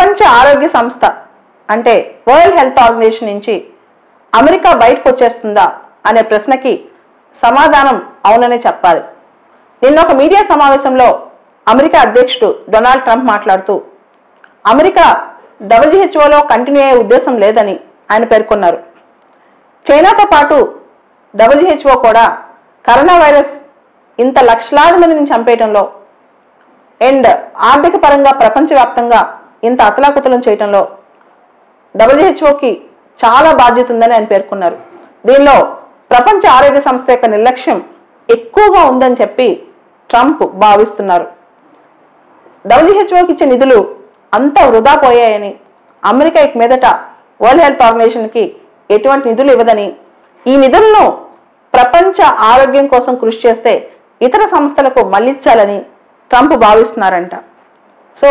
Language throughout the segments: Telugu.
ప్రపంచ ఆరోగ్య సంస్థ అంటే వరల్డ్ హెల్త్ ఆర్గనైజేషన్ నుంచి అమెరికా బయటకు వచ్చేస్తుందా అనే ప్రశ్నకి సమాధానం అవుననే చెప్పాలి. నిన్న ఒక మీడియా సమావేశంలో అమెరికా అధ్యక్షుడు డొనాల్డ్ ట్రంప్ మాట్లాడుతూ అమెరికా WHOలో కంటిన్యూ అయ్యే ఉద్దేశం లేదని ఆయన పేర్కొన్నారు. చైనాతో పాటు WHO కూడా కరోనా వైరస్ ఇంత లక్షలాది మందిని చంపేయటంలో అండ్ ఆర్థిక పరంగా ప్రపంచవ్యాప్తంగా ఇంత అతలాకుతలం చేయటంలో WHOకి చాలా బాధ్యత ఉందని ఆయన పేర్కొన్నారు. దీనిలో ప్రపంచ ఆరోగ్య సంస్థ యొక్క నిర్లక్ష్యం ఎక్కువగా ఉందని చెప్పి ట్రంప్ భావిస్తున్నారు. WHOకి ఇచ్చే నిధులు అంతా వృధా పోయాయని, అమెరికా ఇక మీదట వరల్డ్ హెల్త్ ఆర్గనైజేషన్కి ఎటువంటి నిధులు ఇవ్వదని, ఈ నిధులను ప్రపంచ ఆరోగ్యం కోసం కృషి చేస్తే ఇతర సంస్థలకు మళ్లించాలని ట్రంప్ భావిస్తున్నారంట. సో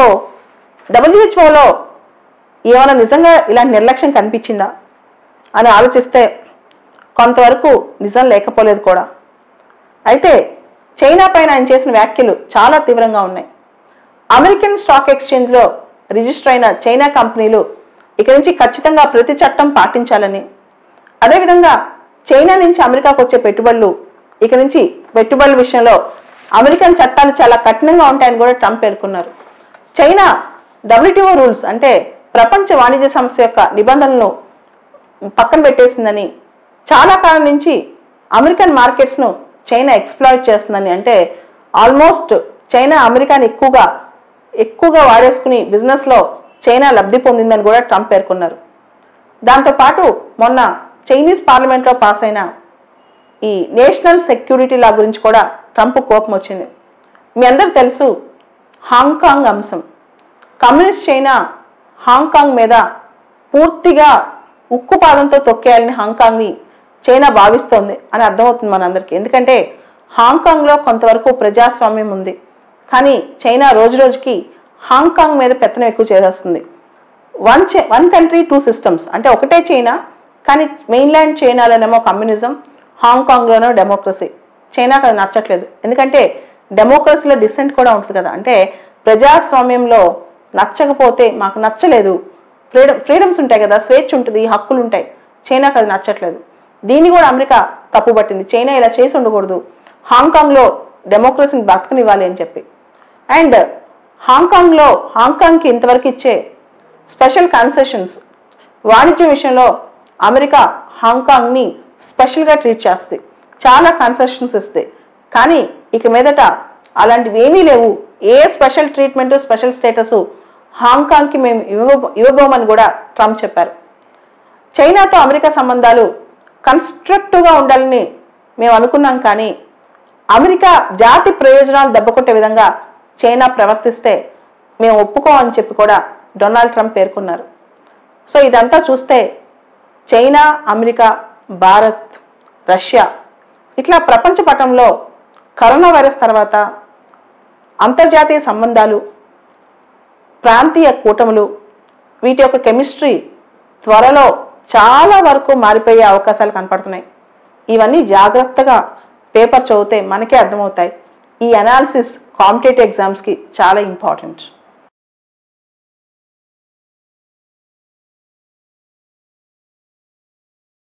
WHOలో ఏమైనా నిజంగా ఇలాంటి నిర్లక్ష్యం కనిపించిందా అని ఆలోచిస్తే కొంతవరకు నిజం లేకపోలేదు కూడా. అయితే చైనా పైన ఆయన చేసిన వ్యాఖ్యలు చాలా తీవ్రంగా ఉన్నాయి. అమెరికన్ స్టాక్ ఎక్స్చేంజ్లో రిజిస్టర్ అయిన చైనా కంపెనీలు ఇక నుంచి ఖచ్చితంగా ప్రతి చట్టం పాటించాలని, అదేవిధంగా చైనా నుంచి అమెరికాకు వచ్చే పెట్టుబడులు ఇక నుంచి పెట్టుబడుల విషయంలో అమెరికన్ చట్టాలు చాలా కఠినంగా ఉంటాయని కూడా ట్రంప్ పేర్కొన్నారు. చైనా WTO రూల్స్ అంటే ప్రపంచ వాణిజ్య సంస్థ యొక్క నిబంధనలను పక్కన పెట్టేసిందని, చాలా కాలం నుంచి అమెరికన్ మార్కెట్స్ను చైనా ఎక్స్ప్లాయిట్ చేస్తుందని, అంటే ఆల్మోస్ట్ చైనా అమెరికాని ఎక్కువగా వాడేసుకుని బిజినెస్లో చైనా లబ్ధి పొందిందని కూడా ట్రంప్ పేర్కొన్నారు. దాంతోపాటు మొన్న చైనీస్ పార్లమెంట్లో పాస్ అయిన ఈ నేషనల్ సెక్యూరిటీ లా గురించి కూడా ట్రంప్ కోపం వచ్చింది. మీ అందరూ తెలుసు హాంకాంగ్ అంశం. కమ్యూనిస్ట్ చైనా హాంకాంగ్ మీద పూర్తిగా ఉక్కుపాదంతో తొక్కేయాలని హాంకాంగ్ని చైనా భావిస్తోంది అని అర్థమవుతుంది మనందరికీ. ఎందుకంటే హాంకాంగ్లో కొంతవరకు ప్రజాస్వామ్యం ఉంది, కానీ చైనా రోజు రోజుకి హాంకాంగ్ మీద పెత్తనం ఎక్కువ చేసేస్తుంది. వన్ కంట్రీ టూ సిస్టమ్స్ అంటే ఒకటే చైనా, కానీ మెయిన్లాండ్ చైనాలోనేమో కమ్యూనిజం, హాంకాంగ్లోనో డెమోక్రసీ. చైనాకు అది నచ్చట్లేదు. ఎందుకంటే డెమోక్రసీలో డిసెంట్ కూడా ఉంటుంది కదా, అంటే ప్రజాస్వామ్యంలో నచ్చకపోతే మాకు నచ్చలేదు, ఫ్రీడమ్స్ ఉంటాయి కదా, స్వేచ్ఛ ఉంటుంది, హక్కులు ఉంటాయి. చైనాకు అది నచ్చట్లేదు. దీన్ని కూడా అమెరికా తప్పుపట్టింది. చైనా ఇలా చేసి ఉండకూడదు, హాంకాంగ్లో డెమోక్రసీని బతకనివ్వాలి అని చెప్పి. అండ్ హాంకాంగ్కి ఇంతవరకు ఇచ్చే స్పెషల్ కన్సెషన్స్, వాణిజ్య విషయంలో అమెరికా హాంకాంగ్ని స్పెషల్గా ట్రీట్ చేస్తుంది, చాలా కన్సెషన్స్ ఇస్తుంది. కానీ ఇక మీదట అలాంటివి ఏమీ లేవు. ఏ స్పెషల్ ట్రీట్మెంటు, స్పెషల్ స్టేటస్ హాంకాంగ్కి మేము ఇవ్వబోమని కూడా ట్రంప్ చెప్పారు. చైనాతో అమెరికా సంబంధాలు కన్స్ట్రక్టివ్గా ఉండాలని మేము అనుకున్నాం, కానీ అమెరికా జాతి ప్రయోజనాలు దెబ్బకొట్టే విధంగా చైనా ప్రవర్తిస్తే మేము ఒప్పుకోమని చెప్పి కూడా డొనాల్డ్ ట్రంప్ పేర్కొన్నారు. సో ఇదంతా చూస్తే చైనా, అమెరికా, భారత్, రష్యా ఇట్లా ప్రపంచ పటంలో కరోనా వైరస్ తర్వాత అంతర్జాతీయ సంబంధాలు, ప్రాంతీయ కూటములు, వీటి యొక్క కెమిస్ట్రీ త్వరలో చాలా వరకు మారిపోయే అవకాశాలు కనపడుతున్నాయి. ఇవన్నీ జాగ్రత్తగా పేపర్ చదివితే మనకే అర్థమవుతాయి. ఈ అనాలిసిస్ కాంపిటేటివ్ ఎగ్జామ్స్కి చాలా ఇంపార్టెంట్.